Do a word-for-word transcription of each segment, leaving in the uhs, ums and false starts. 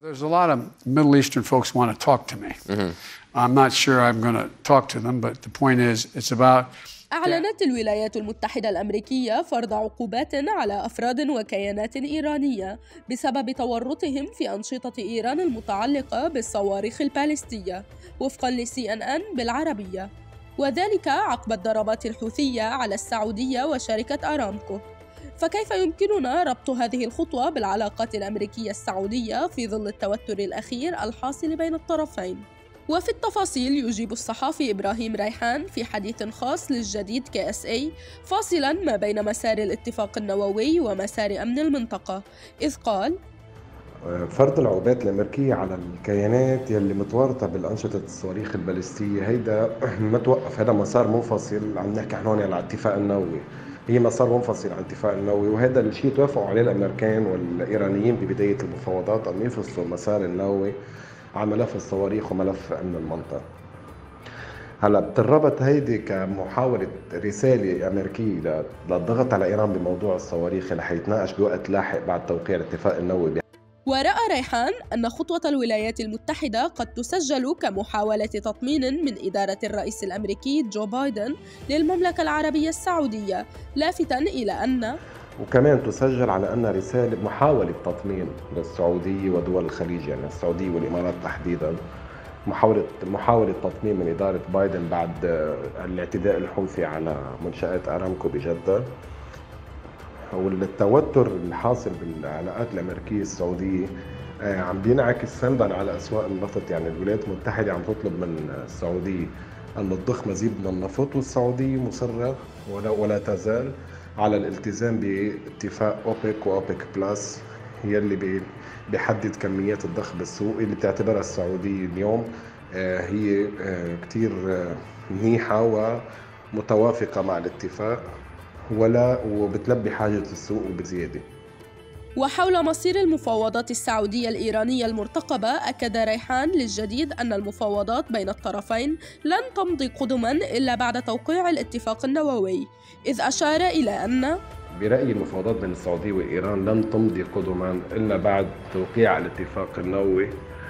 There's a lot of Middle Eastern folks want to talk to me. Mm-hmm. I'm not sure I'm going to talk to them, but the point is, it's about. أعلنت الولايات المتحدة الأمريكية فرض عقوبات على أفراد وكيانات إيرانية بسبب تورطهم في أنشطة إيران المتعلقة بالصواريخ الباليستية، وفقاً لسي إن إن بالعربية، وذلك عقب الضربات الحوثية على السعودية وشركة أرامكو. فكيف يمكننا ربط هذه الخطوة بالعلاقات الأمريكية السعودية في ظل التوتر الأخير الحاصل بين الطرفين؟ وفي التفاصيل يجيب الصحافي إبراهيم ريحان في حديث خاص للجديد كي إس إيه فاصلاً ما بين مسار الاتفاق النووي ومسار أمن المنطقة، إذ قال: فرض العقوبات الأمريكية على الكيانات يلي متورطة بالأنشطة الصواريخ الباليستية هيدا ما توقف، هذا مسار منفصل. عم نحكي هون على الاتفاق النووي، هي مسار منفصل عن الاتفاق النووي، وهذا الشيء توافقوا عليه الأمريكان والإيرانيين ببداية المفاوضات أن يفصلوا المسار النووي عن ملف الصواريخ وملف أمن المنطقة. هلا بتربط هيدي كمحاولة رسالة أمريكية للضغط على إيران بموضوع الصواريخ اللي حيتناقش بوقت لاحق بعد توقيع الاتفاق النووي. ورأى ريحان أن خطوة الولايات المتحدة قد تسجل كمحاولة تطمين من إدارة الرئيس الأمريكي جو بايدن للمملكة العربية السعودية، لافتاً إلى أن وكمان تسجل على أن رسالة محاولة تطمين للسعودية ودول الخليج، يعني السعودية والإمارات تحديداً، محاولة محاولة تطمين من إدارة بايدن بعد الاعتداء الحوثي على منشآت أرامكو بجدة. والتوتر اللي حاصل بالعلاقات الأمريكية السعودية عم بينعكس سلباً على أسواق النفط، يعني الولايات المتحدة عم تطلب من السعودية أن تضخ مزيد من النفط، والسعودية مصرة ولا, ولا تزال على الالتزام باتفاق أوبك وأوبك بلس، هي اللي بيحدد كميات الضخ بالسوق اللي بتعتبرها السعودية اليوم هي كتير منيحة ومتوافقة مع الاتفاق ولا وبتلبي حاجة السوق وبزيادة. وحول مصير المفاوضات السعودية الإيرانية المرتقبة، أكد ريحان للجديد أن المفاوضات بين الطرفين لن تمضي قدماً إلا بعد توقيع الاتفاق النووي، إذ أشار إلى أن برأيي المفاوضات بين السعودية وإيران لن تمضي قدماً إلا بعد توقيع الاتفاق النووي،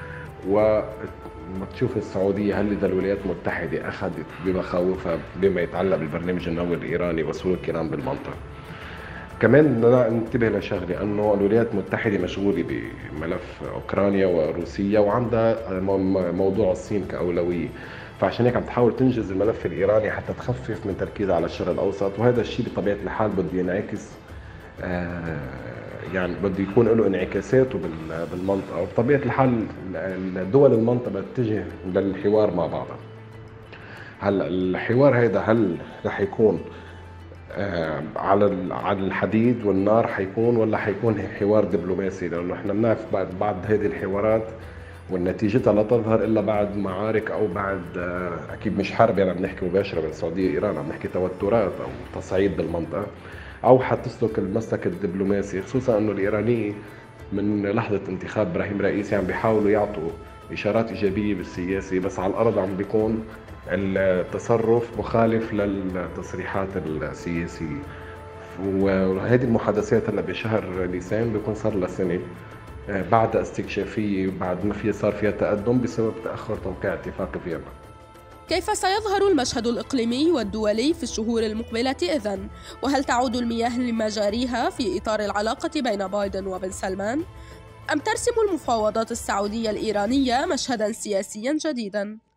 وما تشوف السعودية هل إذا الولايات المتحدة أخذت بمخاوفها بما يتعلق بالبرنامج النووي الإيراني وسلوك إيران بالمنطقة. كمان ننتبه لشغله انه الولايات المتحده مشغوله بملف اوكرانيا وروسيا وعندها موضوع الصين كاولويه، فعشان هيك عم تحاول تنجز الملف الايراني حتى تخفف من تركيزها على الشرق الاوسط، وهذا الشيء بطبيعه الحال بده ينعكس آه يعني بده يكون له انعكاساته بالمنطقه، وبطبيعه الحال الدول المنطقه بتتجه للحوار مع بعضها. هلا الحوار هذا هل رح يكون آه على على الحديد والنار حيكون ولا حيكون حوار دبلوماسي؟ لانه احنا بنعرف بعد بعض هذه الحوارات ونتيجتها لا تظهر الا بعد معارك او بعد آه اكيد مش حرب، يعني عم نحكي مباشره بين السعوديه وايران، عم نحكي توترات او تصعيد بالمنطقه، او حتسلك المسلك الدبلوماسي، خصوصا انه الايرانيين من لحظه انتخاب ابراهيم رئيسي عم بيحاولوا يعطوا اشارات ايجابيه بالسياسه، بس على الارض عم بيكون التصرف مخالف للتصريحات السياسية. وهذه المحادثات هلا بشهر نيسان بيكون صار لها سنة بعد استكشافية، بعد ما في صار فيها تقدم بسبب تأخر توقيع اتفاق فيينا. كيف سيظهر المشهد الإقليمي والدولي في الشهور المقبلة إذن؟ وهل تعود المياه لمجاريها في إطار العلاقة بين بايدن وبن سلمان؟ أم ترسم المفاوضات السعودية الإيرانية مشهداً سياسياً جديداً؟